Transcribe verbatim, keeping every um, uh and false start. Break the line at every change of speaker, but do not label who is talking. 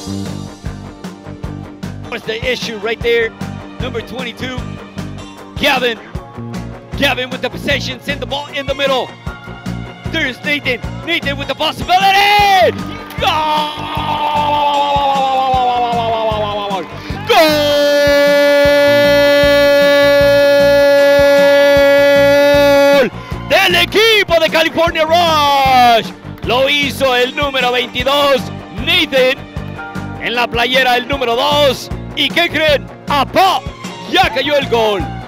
What's the issue right there? Number twenty-two, Gavin. Gavin with the possession, send the ball in the middle. There's Nathan. Nathan with the possibility. Goal! ¡Gol! Del equipo de California Rush. Lo hizo el número veintidós, Nathan, en la playera el número dos. ¿Y qué creen? ¡Apá! Ya cayó el gol.